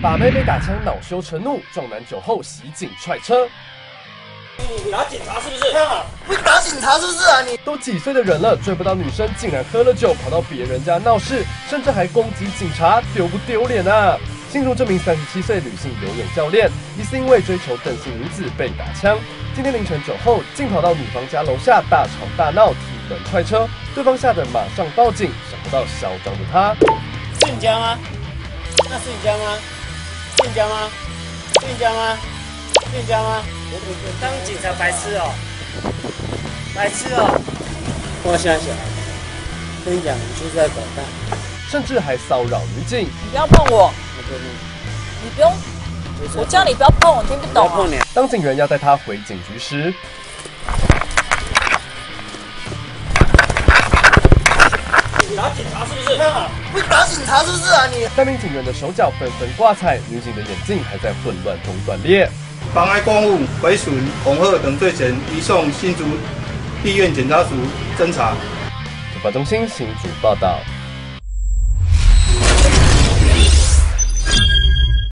把妹被打枪恼羞成怒，壮男酒后袭警踹车。 你打警察是不是？ 不打警察是不是啊你？ 都几岁的人了，追不到女生，竟然喝了酒跑到别人家闹事，甚至还攻击警察，丢不丢脸啊？新竹这名37岁女性游泳教练，疑似因为追求邓姓女子被打枪。今天凌晨酒后，竟跑到女方家楼下大吵大闹，踢门踹车，对方吓得马上报警。想不到嚣张的他， 是你家吗？那是你家吗？是你家吗？是你家吗？是你家吗？当警察白痴哦，白痴哦！我想想，跟你讲，你就是在捣蛋， 甚至还骚扰女警。 你不要碰我，你不用，我叫你不要碰我，听不懂啊。 当警员要带他回警局时， 你打警察是不是？ 不打警察是不是啊你？ 3名警员的手脚纷纷挂彩，女警的眼镜还在混乱中断裂。 妨碍公务、毁损、恐吓等罪嫌，移送新竹地院检察署侦查。 突发中心新竹报道。